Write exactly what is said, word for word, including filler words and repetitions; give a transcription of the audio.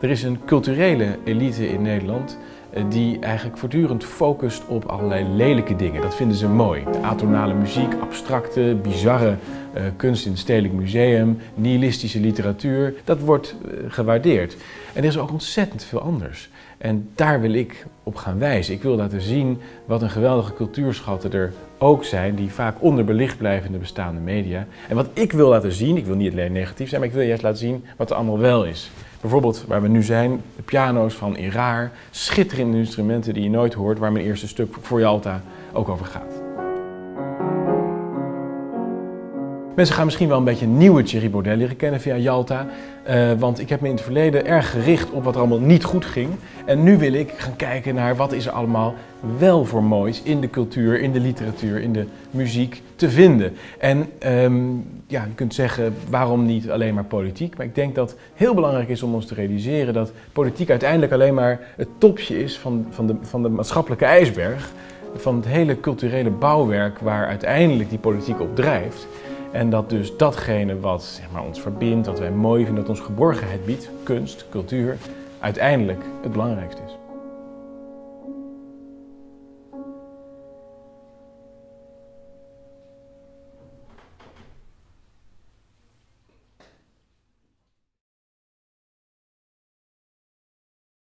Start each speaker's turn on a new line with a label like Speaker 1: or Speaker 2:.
Speaker 1: Er is een culturele elite in Nederland die eigenlijk voortdurend focust op allerlei lelijke dingen. Dat vinden ze mooi. De atonale muziek, abstracte, bizarre uh, kunst in het Stedelijk Museum, nihilistische literatuur, dat wordt uh, gewaardeerd. En er is ook ontzettend veel anders. En daar wil ik op gaan wijzen. Ik wil laten zien wat een geweldige cultuurschatten er ook zijn, die vaak onderbelicht blijven in de bestaande media. En wat ik wil laten zien, ik wil niet alleen negatief zijn, maar ik wil juist laten zien wat er allemaal wel is. Bijvoorbeeld waar we nu zijn, de piano's van Iraar, schitterende instrumenten die je nooit hoort, waar mijn eerste stuk voor Jalta ook over gaat. Mensen gaan misschien wel een beetje een nieuwe Thierry Baudet leren kennen via Jalta, uh, want ik heb me in het verleden erg gericht op wat er allemaal niet goed ging. En nu wil ik gaan kijken naar wat is er allemaal wel voor moois in de cultuur, in de literatuur, in de muziek te vinden. En um, ja, je kunt zeggen, waarom niet alleen maar politiek? Maar ik denk dat het heel belangrijk is om ons te realiseren dat politiek uiteindelijk alleen maar het topje is van, van, de, van de maatschappelijke ijsberg, van het hele culturele bouwwerk waar uiteindelijk die politiek op drijft. En dat dus datgene wat zeg maar, ons verbindt, wat wij mooi vinden, dat ons geborgenheid biedt, kunst, cultuur, uiteindelijk het belangrijkste is.